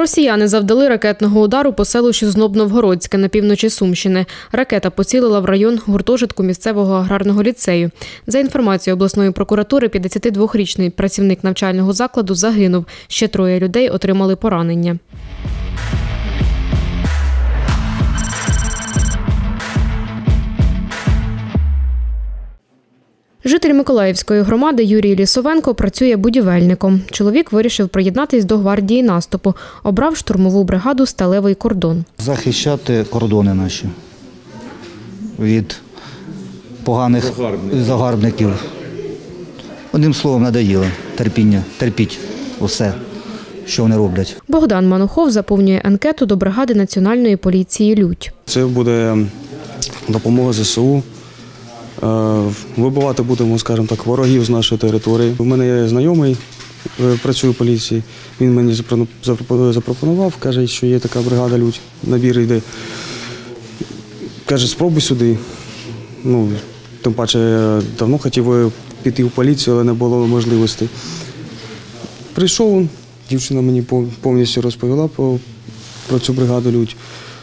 Росіяни завдали ракетного удару по селищу Зноб-Новгородське на півночі Сумщини. Ракета поцілила в район гуртожитку місцевого аграрного ліцею. За інформацією обласної прокуратури, 52-річний працівник навчального закладу загинув. Ще 3 людей отримали поранення. Житель Миколаївської громади Юрій Лісовенко працює будівельником. Чоловік вирішив приєднатись до гвардії наступу. Обрав штурмову бригаду «Сталевий кордон». Захищати кордони наші від поганих загарбників. Одним словом, надоїло терпіння, терпіть усе, що вони роблять. Богдан Манухов заповнює анкету до бригади Національної поліції «Лють». Це буде допомога ЗСУ. Вибивати будемо, скажімо так, ворогів з нашої території. У мене є знайомий, працює в поліції, він мені запропонував, каже, що є така бригада «Лють», набір йде. Каже, спробуй сюди. Тим паче, я давно хотів піти в поліцію, але не було можливості. Прийшов, дівчина мені повністю розповіла про цю бригаду «Лють».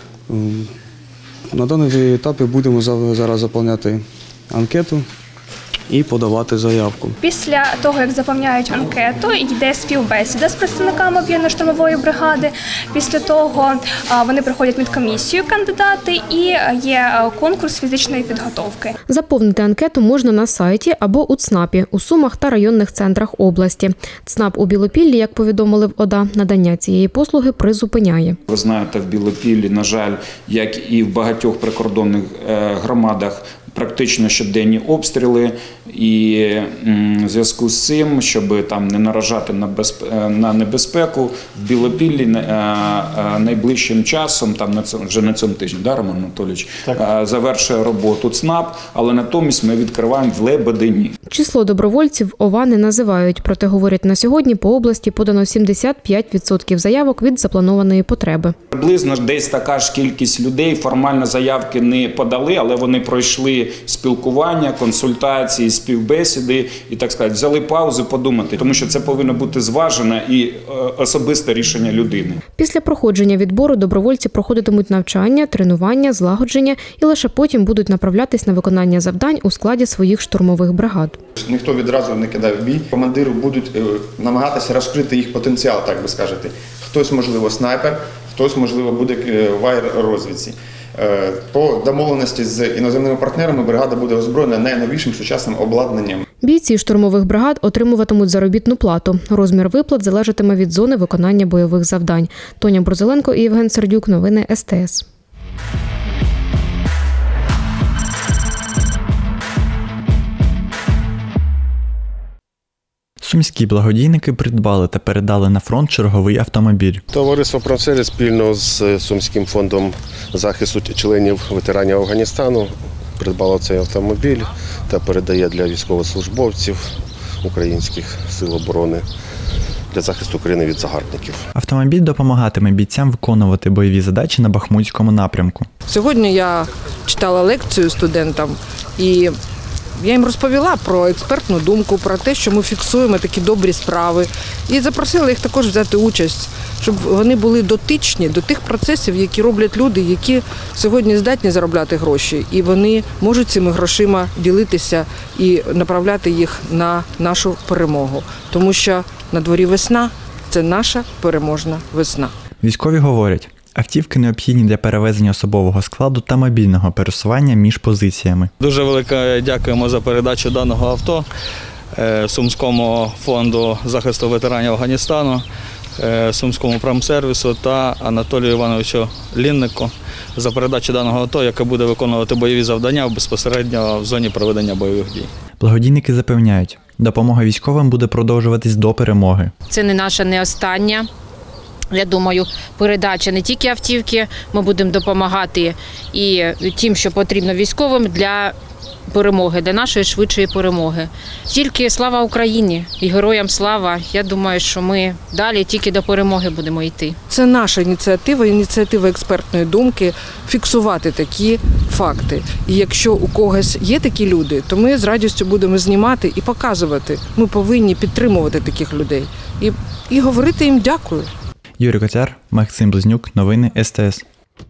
На даному етапі будемо зараз заповняти анкету і подавати заявку. Після того, як заповняють анкету, йде співбесіда з представниками об'єднано-штурмової бригади. Після того вони проходять медкомісію кандидати і є конкурс фізичної підготовки. Заповнити анкету можна на сайті або у ЦНАПі у Сумах та районних центрах області. ЦНАП у Білопіллі, як повідомили в ОДА, надання цієї послуги призупиняє. Ви знаєте, в Білопіллі, на жаль, як і в багатьох прикордонних громадах, практично щоденні обстріли, і в зв'язку з цим, щоб там не наражати на небезпеку, в Білопіллі найближчим часом, вже на цьому тижні, Роман Анатолійович, завершує роботу ЦНАП, але натомість ми відкриваємо в Лебедині. Число добровольців ОВА не називають, проте говорять, на сьогодні по області подано 75% заявок від запланованої потреби. Приблизно десь така ж кількість людей формально заявки не подали, але вони пройшли спілкування, консультації, співбесіди і, так сказати, взяли паузу подумати, тому що це повинно бути зважене і особисте рішення людини. Після проходження відбору добровольці проходитимуть навчання, тренування, злагодження і лише потім будуть направлятись на виконання завдань у складі своїх штурмових бригад. Ніхто відразу не кидає в бій. Командири будуть намагатися розкрити їх потенціал, так би сказати. Хтось, можливо, снайпер, хтось, можливо, буде в аеророзвідці. По домовленості з іноземними партнерами бригада буде озброєна найновішим сучасним обладнанням. Бійці штурмових бригад отримуватимуть заробітну плату. Розмір виплат залежатиме від зони виконання бойових завдань. Тоня Брузеленко і Євген Сердюк. Новини СТС. Сумські благодійники придбали та передали на фронт черговий автомобіль. Товариство «Промсервіс» спільно з Сумським фондом захисту членів ветеранів Афганістану придбало цей автомобіль та передає для військовослужбовців українських сил оборони для захисту України від загарбників. Автомобіль допомагатиме бійцям виконувати бойові задачі на Бахмутському напрямку. Сьогодні я читала лекцію студентам і я їм розповіла про експертну думку, про те, що ми фіксуємо такі добрі справи. І запросила їх також взяти участь, щоб вони були дотичні до тих процесів, які роблять люди, які сьогодні здатні заробляти гроші. І вони можуть цими грошима ділитися і направляти їх на нашу перемогу. Тому що на дворі весна – це наша переможна весна. Військові говорять, автівки необхідні для перевезення особового складу та мобільного пересування між позиціями. Дуже велике дякуємо за передачу даного авто Сумському фонду захисту ветеранів Афганістану, Сумському «Промсервісу» та Анатолію Івановичу Ліннику за передачу даного авто, яке буде виконувати бойові завдання безпосередньо в зоні проведення бойових дій. Благодійники запевняють, допомога військовим буде продовжуватись до перемоги. Це не наша, не остання. Я думаю, передача не тільки автівки, ми будемо допомагати і тим, що потрібно військовим для перемоги, для нашої швидшої перемоги. Тільки слава Україні і героям слава. Я думаю, що ми далі тільки до перемоги будемо йти. Це наша ініціатива експертної думки фіксувати такі факти. І якщо у когось є такі люди, то ми з радістю будемо знімати і показувати. Ми повинні підтримувати таких людей і говорити їм дякую. Юрій Котяр, Максим Близнюк, новини СТС.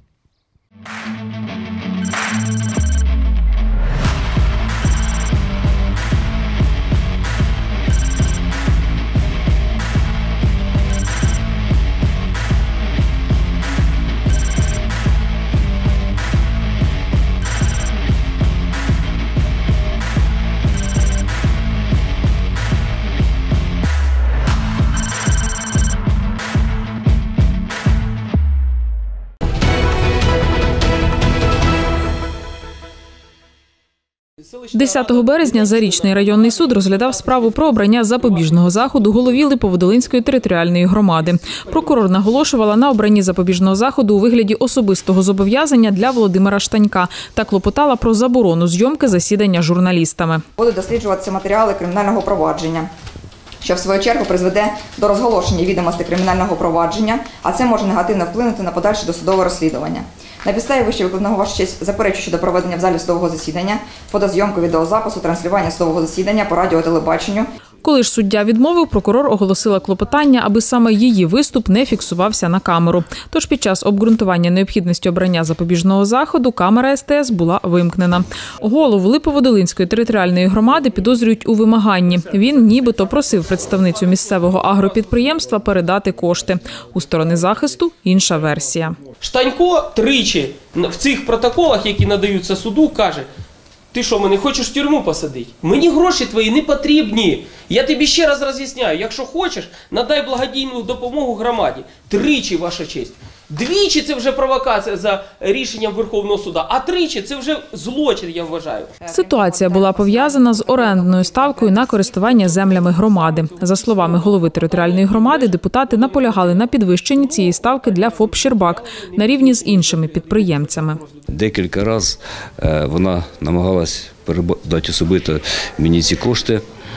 – 10 березня Зарічний районний суд розглядав справу про обрання запобіжного заходу голові Липоводолинської територіальної громади. Прокурор наголошувала на обранні запобіжного заходу у вигляді особистого зобов'язання для Володимира Штанька та клопотала про заборону зйомки засідання журналістами. Будуть досліджуватися матеріали кримінального провадження, що в свою чергу призведе до розголошення відомостей кримінального провадження, а це може негативно вплинути на подальше досудове розслідування. На підставі вище викладеного, ваша честь, заперечую щодо проведення в залі судового засідання, фотозйомку, відеозапису, транслювання судового засідання по радіо, телебаченню. Коли ж суддя відмовив, прокурор оголосила клопотання, аби саме її виступ не фіксувався на камеру. Тож під час обґрунтування необхідності обрання запобіжного заходу камера СТС була вимкнена. Голову Липоводолинської територіальної громади підозрюють у вимаганні. Він нібито просив представницю місцевого агропідприємства передати кошти. У сторони захисту інша версія. Штанько тричі в цих протоколах, які надаються суду, каже: ти що, мене хочеш в тюрму посадити? Мені гроші твої не потрібні. Я тобі ще раз роз'ясняю, якщо хочеш, надай благодійну допомогу громаді. Тричі, ваша честь. Двічі це вже провокація за рішенням Верховного суду, а тричі це вже злочин, я вважаю. Ситуація була пов'язана з орендною ставкою на користування землями громади. За словами голови територіальної громади, депутати наполягали на підвищенні цієї ставки для ФОП «Щербак» на рівні з іншими підприємцями. Декілька разів вона намагалась передати особисто мені ці кошти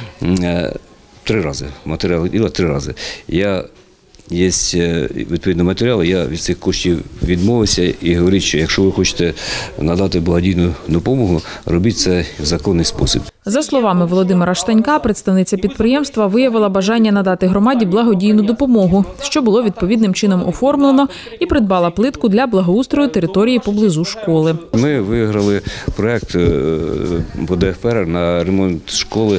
3 рази. Матеріал діла 3 рази. Є відповідні матеріали, я від цих коштів відмовився і говорю, що якщо ви хочете надати благодійну допомогу, робіть це в законний спосіб. За словами Володимира Штанька, представниця підприємства виявила бажання надати громаді благодійну допомогу, що було відповідним чином оформлено, і придбала плитку для благоустрою території поблизу школи. Ми виграли проєкт по ДФР на ремонт школи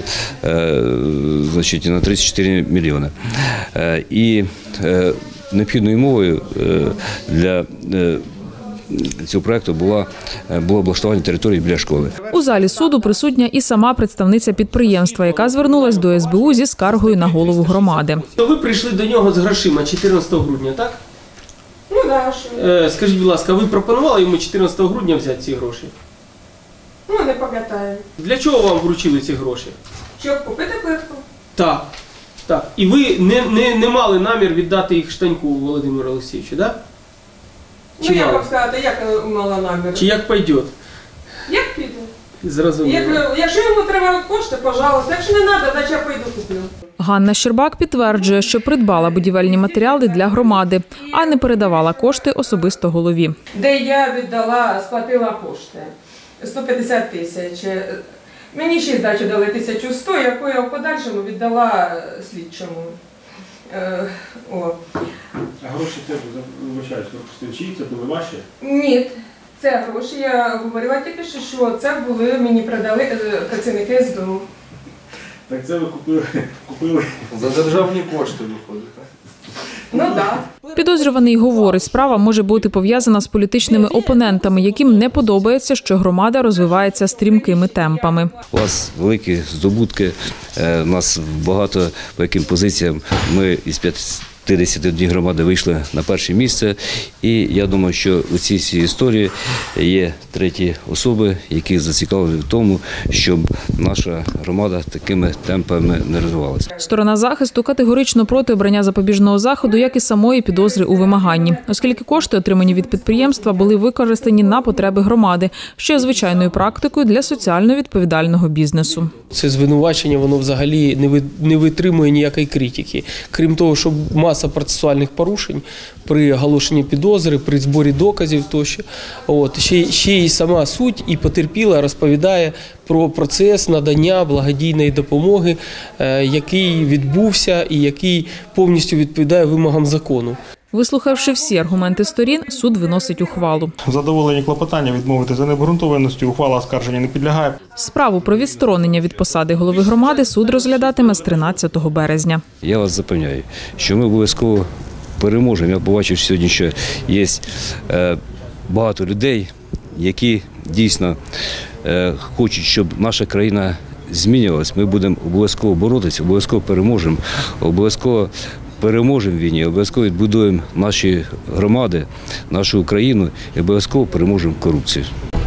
на 34 мільйони. І необхідною умовою для цього проєкту було облаштування території біля школи. У залі суду присутня і сама представниця підприємства, яка звернулась до СБУ зі скаргою на голову громади. Ви прийшли до нього з грошима 14 грудня, так? Ну, так. Скажіть, будь ласка, ви пропонували йому 14 грудня взяти ці гроші? Ну, не пам'ятаю. Для чого вам вручили ці гроші? Щоб купити плитку? Так. Так. І ви не мали намір віддати їх Штаньку Володимиру Олексійовичу, так? Да? Ну, як вам сказати, як мала намір? Чи як пойде? Як піде? Зрозуміло. Якщо йому треба кошти, пожалуйста. Якщо не треба, значить я пойду куплю. Ганна Щербак підтверджує, що придбала будівельні матеріали для громади, а не передавала кошти особисто голові. Де я віддала, сплатила кошти. 150 тисяч. Мені ще здачу дали 1100, яку я в подальшому віддала слідчому. А гроші це, вибачаюсь, чиї це були ваші? Ні, це гроші. Я говорила тільки що це були, мені продали працівники СБУ. Так це ви купили за державні кошти, виходить, так? Ну так. Підозрюваний говорить, справа може бути пов'язана з політичними опонентами, яким не подобається, що громада розвивається стрімкими темпами. У вас великі здобутки, у нас багато по яким позиціям ми із 51 громади вийшли на перше місце. І я думаю, що у цій всій історії є треті особи, які зацікавлені в тому, щоб наша громада такими темпами не розвивалася. Сторона захисту категорично проти обрання запобіжного заходу, як і самої підозри у вимаганні, оскільки кошти, отримані від підприємства, були використані на потреби громади, що є звичайною практикою для соціально відповідального бізнесу. Це звинувачення, воно взагалі не витримує ніякої критики. Крім того, що маса процесуальних порушень при оголошенні підозри, при зборі доказів тощо. Ще й сама суть і потерпіла розповідає про процес надання благодійної допомоги, який відбувся і який повністю відповідає вимогам закону. Вислухавши всі аргументи сторін, суд виносить ухвалу. Задоволені клопотання відмовити за необґрунтованістю, ухвала оскарження не підлягає. Справу про відсторонення від посади голови громади суд розглядатиме з 13 березня. Я вас запевняю, що ми обов'язково переможемо. Я побачив сьогодні, що є багато людей, які дійсно хочуть, щоб наша країна змінювалась. Ми будемо обов'язково боротися, обов'язково переможемо, обов'язково переможемо в війні, обов'язково відбудуємо наші громади, нашу Україну і обов'язково переможемо корупцію.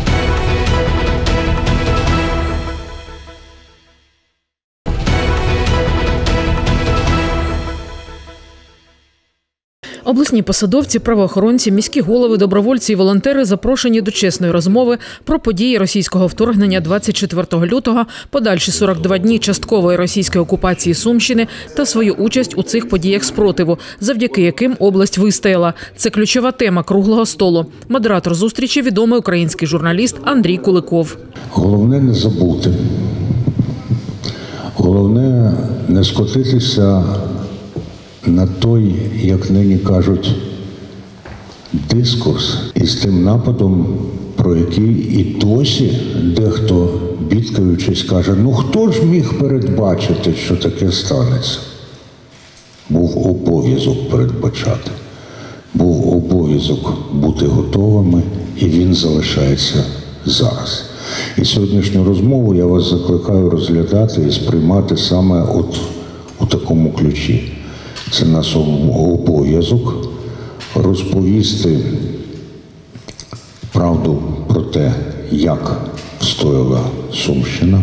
Обласні посадовці, правоохоронці, міські голови, добровольці і волонтери запрошені до чесної розмови про події російського вторгнення 24 лютого, подальші 42 дні часткової російської окупації Сумщини та свою участь у цих подіях спротиву, завдяки яким область вистояла. Це ключова тема круглого столу. Модератор зустрічі – відомий український журналіст Андрій Куликов. Головне не забути. Головне не скотитися на той, як нині кажуть, дискурс із тим нападом, про який і досі дехто, бідкаючись, каже, ну хто ж міг передбачити, що таке станеться? Був обов'язок передбачати, був обов'язок бути готовими, і він залишається зараз. І сьогоднішню розмову я вас закликаю розглядати і сприймати саме от у такому ключі. Це наш обов'язок розповісти правду про те, як встояла Сумщина,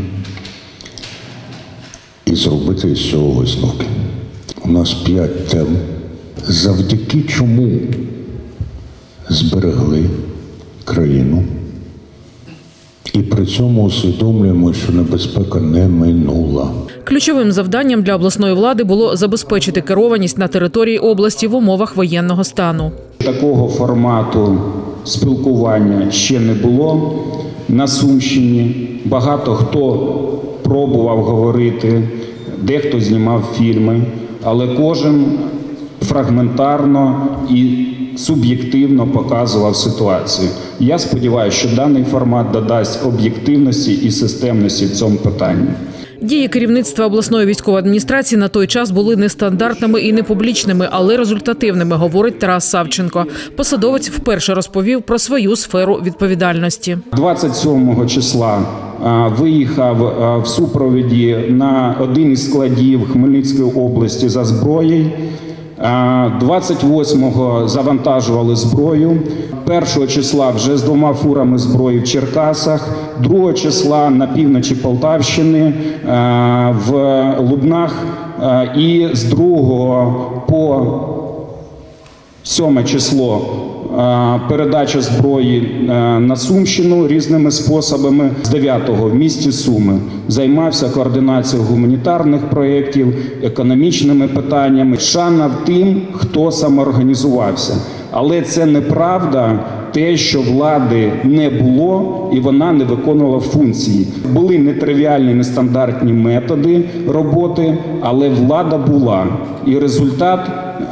і зробити із цього висновки. У нас 5 тем, завдяки чому зберегли країну, і при цьому усвідомлюємо, що небезпека не минула. Ключовим завданням для обласної влади було забезпечити керованість на території області в умовах воєнного стану. Такого формату спілкування ще не було на Сумщині. Багато хто пробував говорити, дехто знімав фільми, але кожен фрагментарно і суб'єктивно показував ситуацію. Я сподіваюся, що даний формат додасть об'єктивності і системності в цьому питанні. Дії керівництва обласної військової адміністрації на той час були нестандартними і непублічними, але результативними, говорить Тарас Савченко. Посадовець вперше розповів про свою сферу відповідальності. 27 числа виїхав в супроводі на один із складів Хмельницької області за зброєю. 28-го завантажували зброю, 1 числа вже з 2 фурами зброї в Черкасах, 2 числа на півночі Полтавщини, в Лубнах, і з 2 по 7 число передача зброї на Сумщину різними способами. З 9-го в місті Суми займався координацією гуманітарних проєктів, економічними питаннями. Шана тим, хто самоорганізувався. Але це неправда те, що влади не було і вона не виконувала функції. Були нетривіальні, нестандартні методи роботи, але влада була. І результат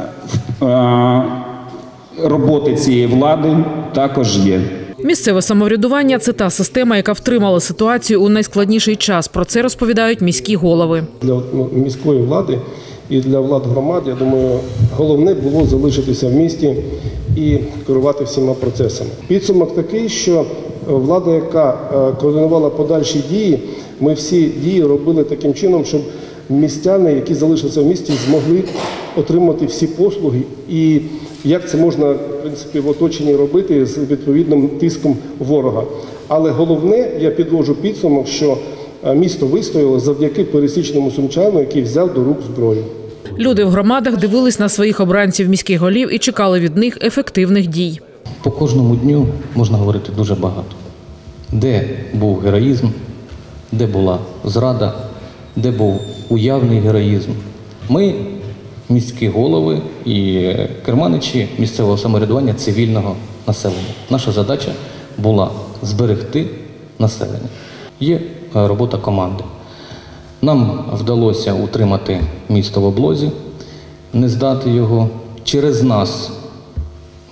роботи цієї влади також є. Місцеве самоврядування – це та система, яка втримала ситуацію у найскладніший час. Про це розповідають міські голови. Для міської влади і для влад громад, я думаю, головне було залишитися в місті і керувати всіма процесами. Підсумок такий, що влада, яка координувала подальші дії, ми всі дії робили таким чином, щоб містяни, які залишилися в місті, змогли отримати всі послуги. І як це можна, в принципі, в оточенні робити з відповідним тиском ворога. Але головне, я підводжу підсумок, що місто вистояло завдяки пересічному сумчану, який взяв до рук зброю. Люди в громадах дивились на своїх обранців міських голів і чекали від них ефективних дій. По кожному дню можна говорити дуже багато. Де був героїзм, де була зрада, де був уявний героїзм. Ми, міські голови і керманичі місцевого самоврядування цивільного населення. Наша задача була зберегти населення. Є робота команди. Нам вдалося утримати місто в облозі, не здати його. Через нас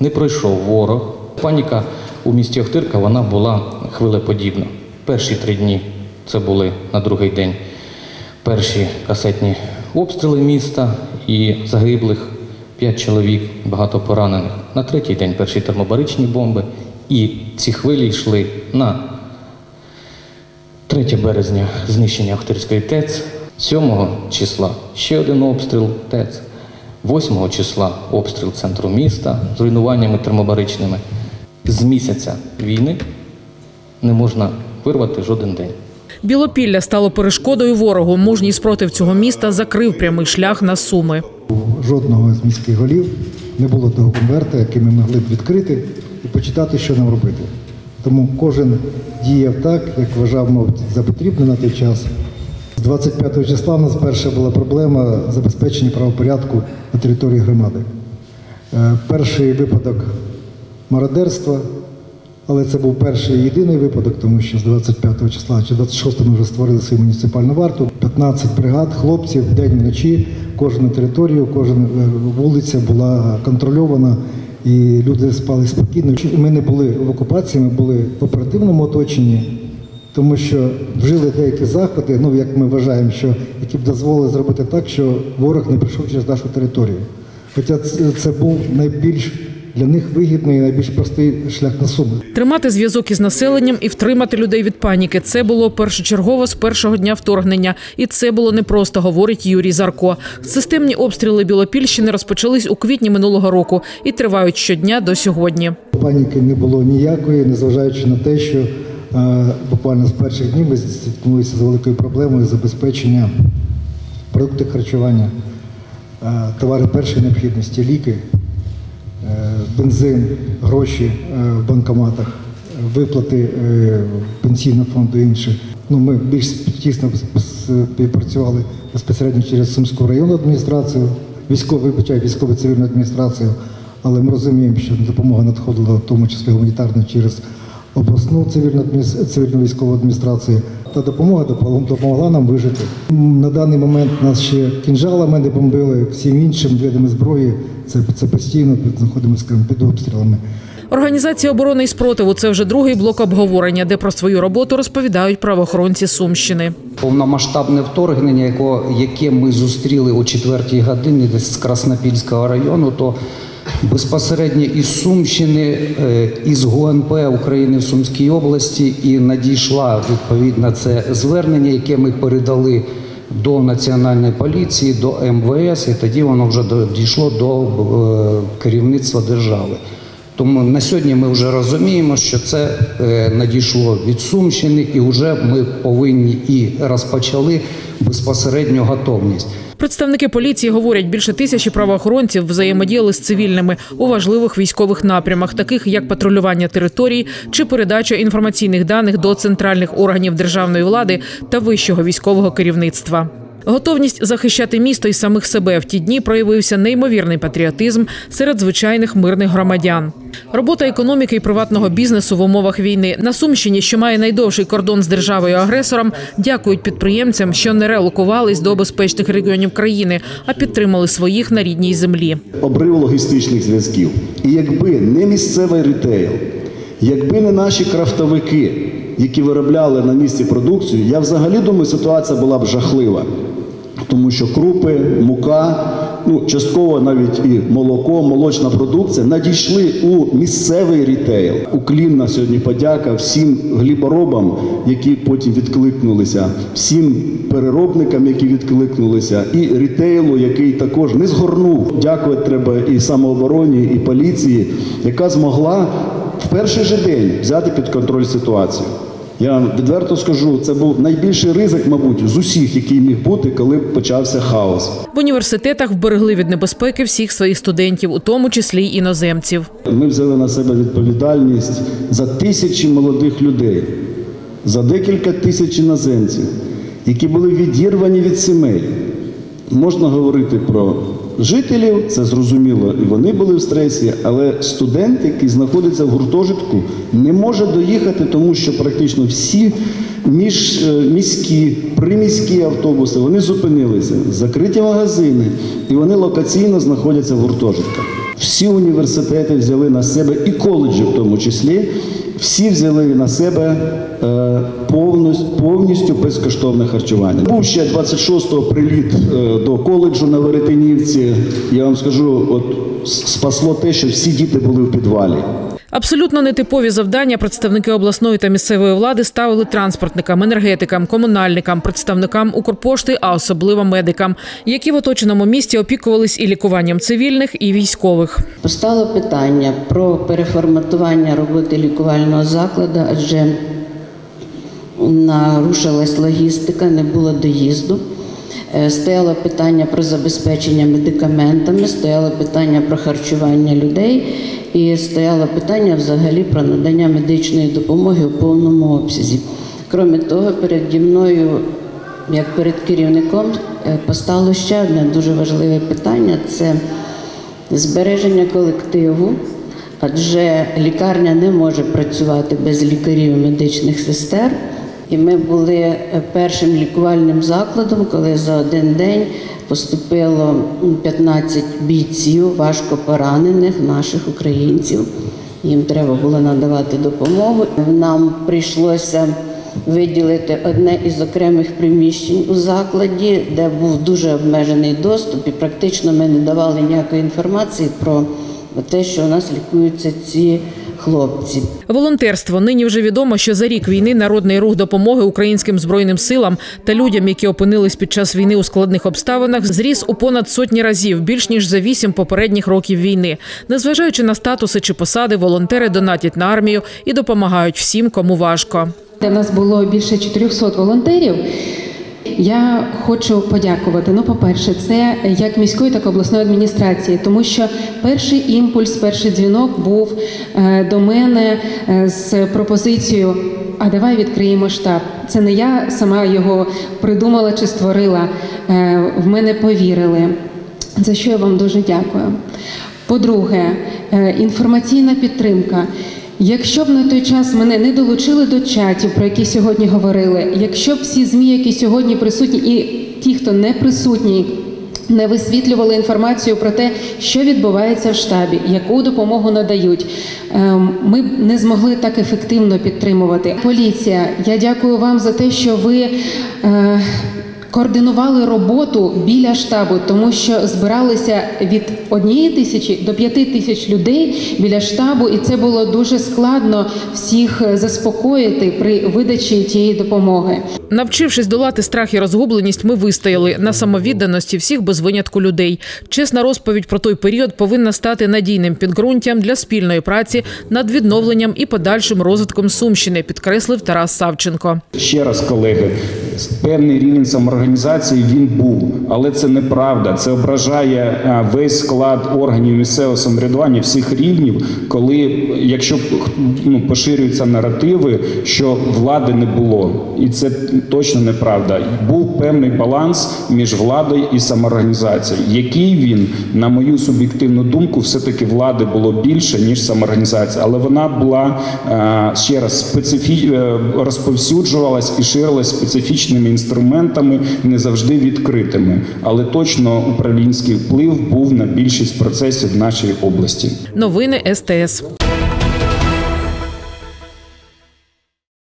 не пройшов ворог. Паніка у місті Охтирка, вона була хвилеподібна. Перші 3 дні, це були на другий день, перші касетні обстріли міста і загиблих 5 чоловік, багато поранених. На 3-й день перші термобаричні бомби. І ці хвилі йшли на 3 березня знищення Охтирської ТЕЦ, 7 числа ще один обстріл ТЕЦ, 8 числа обстріл центру міста з руйнуваннями термобаричними. З місяця війни не можна вирвати жоден день. Білопілля стало перешкодою ворогу. Мужній спротив цього міста закрив прямий шлях на Суми. У жодного з міських голів не було того конверта, який ми могли б відкрити і почитати, що нам робити. Тому кожен діяв так, як вважав, мабуть, за потрібне на той час. З 25 числа у нас перша була проблема забезпечення правопорядку на території громади. Перший випадок мародерства, але це був перший і єдиний випадок, тому що з 25 числа чи 26 ми вже створили свою муніципальну варту. 15 бригад хлопців день-вночі, кожну територію, кожна вулиця була контрольована і люди спали спокійно. Ми не були в окупації, ми були в оперативному оточенні, тому що вжили деякі заходи, як ми вважаємо, які б дозволили зробити так, що ворог не прийшов через нашу територію. Хоча це був найбільш для них вигідний і найбільш простий шлях на Суми. Тримати зв'язок із населенням і втримати людей від паніки – це було першочергово з першого дня вторгнення. І це було непросто, говорить Юрій Зарко. Системні обстріли Білопільщини розпочались у квітні минулого року і тривають щодня до сьогодні. Паніки не було ніякої, незважаючи на те, що буквально з перших днів ми зіткнулися з великою проблемою забезпечення продуктів харчування, товари першої необхідності, ліки, бензин, гроші в банкоматах, виплати пенсійного фонду і інше. Ми більш тісно співпрацювали безпосередньо через Сумську районну адміністрацію, військово-цивільну адміністрацію, але ми розуміємо, що допомога надходила, в тому числі гуманітарна, через обласну цивільну військову адміністрацію. Та допомога допомогла нам вижити. На даний момент нас ще кінжалами не бомбили, всім іншим видами зброї. Це постійно знаходимося під обстрілами. Організація оборони і спротиву – це вже другий блок обговорення, де про свою роботу розповідають правоохоронці Сумщини. Повномасштабне вторгнення, яке ми зустріли о 4-й годині десь з Краснопільського району, то безпосередньо із Сумщини, із ГУНП України в Сумській області і надійшла відповідно це звернення, яке ми передали до Національної поліції, до МВС, і тоді воно вже дійшло до керівництва держави. Тому на сьогодні ми вже розуміємо, що це надійшло від Сумщини і вже ми повинні і розпочали безпосередню готовність. Представники поліції говорять, більше 1000 правоохоронців взаємодіяли з цивільними у важливих військових напрямах, таких як патрулювання територій чи передача інформаційних даних до центральних органів державної влади та вищого військового керівництва. Готовність захищати місто і самих себе в ті дні проявився неймовірний патріотизм серед звичайних мирних громадян. Робота економіки і приватного бізнесу в умовах війни. На Сумщині, що має найдовший кордон з державою-агресором, дякують підприємцям, що не релокувались до безпечних регіонів країни, а підтримали своїх на рідній землі. Обрив логістичних зв'язків. І якби не місцевий ритейл, якби не наші крафтовики, які виробляли на місці продукцію, я взагалі думаю, ситуація була б жахлива. Тому що крупи, мука, частково навіть і молоко, молочна продукція надійшли у місцевий рітейл. Уклінна сьогодні подяка всім хліборобам, які потім відкликнулися, всім переробникам, які відкликнулися, і рітейлу, який також не згорнув. Дякувати треба і самообороні, і поліції, яка змогла в перший же день взяти під контроль ситуацію. Я відверто скажу, це був найбільший ризик, мабуть, з усіх, який міг бути, коли почався хаос. В університетах вберегли від небезпеки всіх своїх студентів, у тому числі й іноземців. Ми взяли на себе відповідальність за тисячі молодих людей, за декілька тисяч іноземців, які були відірвані від сімей. Можна говорити про жителів, це зрозуміло, і вони були в стресі, але студент, який знаходиться в гуртожитку, не може доїхати, тому що практично всі міські, приміські автобуси, вони зупинилися, закриті магазини, і вони локаційно знаходяться в гуртожитках. Всі університети взяли на себе, і коледжі в тому числі, всі взяли на себе повністю безкоштовне харчування. Був ще 26-го приліт до коледжу на Веретенівці. Я вам скажу, от спасло те, що всі діти були в підвалі. Абсолютно нетипові завдання представники обласної та місцевої влади ставили транспортникам, енергетикам, комунальникам, представникам Укрпошти, а особливо медикам, які в оточеному місті опікувались і лікуванням цивільних, і військових. Постало питання про переформатування роботи лікувального закладу, адже нарушилась логістика, не було доїзду. Стояло питання про забезпечення медикаментами, стояло питання про харчування людей і стояло питання взагалі про надання медичної допомоги у повному обсязі. Крім того, переді мною, як перед керівником, постало ще одне дуже важливе питання – це збереження колективу, адже лікарня не може працювати без лікарів і медичних сестер. І ми були першим лікувальним закладом, коли за один день поступило 15 бійців, важко поранених наших українців. Їм треба було надавати допомогу. Нам прийшлося виділити одне із окремих приміщень у закладі, де був дуже обмежений доступ, і практично ми не давали ніякої інформації про те, що у нас лікуються ці хлопці. Волонтерство. Нині вже відомо, що за рік війни Народний рух допомоги українським Збройним силам та людям, які опинились під час війни у складних обставинах, зріс у понад сотні разів, більш ніж за 8 попередніх років війни. Незважаючи на статуси чи посади, волонтери донатять на армію і допомагають всім, кому важко. У нас було більше 400 волонтерів. Я хочу подякувати. По-перше, це як міської, так і обласної адміністрації, тому що перший імпульс, перший дзвінок був до мене з пропозицією «А давай відкриємо штаб». Це не я сама його придумала чи створила, в мене повірили, за що я вам дуже дякую. По-друге, інформаційна підтримка. Якщо б на той час мене не долучили до чатів, про які сьогодні говорили, якщо б всі ЗМІ, які сьогодні присутні, і ті, хто не присутні, не висвітлювали інформацію про те, що відбувається в штабі, яку допомогу надають, ми б не змогли так ефективно підтримувати. Поліція, я дякую вам за те, що ви координували роботу біля штабу, тому що збиралися від 1000 до 5000 людей біля штабу, і це було дуже складно всіх заспокоїти при видачі тієї допомоги. Навчившись долати страх і розгубленість, ми вистояли на самовідданості всіх без винятку людей. Чесна розповідь про той період повинна стати надійним підґрунтям для спільної праці над відновленням і подальшим розвитком Сумщини, підкреслив Тарас Савченко. Ще раз, колеги, певний рівень самоорганізації він був, але це неправда. Це ображає весь склад органів місцевого самоврядування всіх рівнів, коли, якщо поширюються наративи, що влади не було. І це точно неправда. Був певний баланс між владою і самоорганізацією. Який він, на мою суб'єктивну думку, все-таки влади було більше, ніж самоорганізація. Але вона була, ще раз, розповсюджувалась і ширилась специфічними інструментами, не завжди відкритими. Але точно управлінський вплив був на більшість процесів в нашій області. Новини СТС.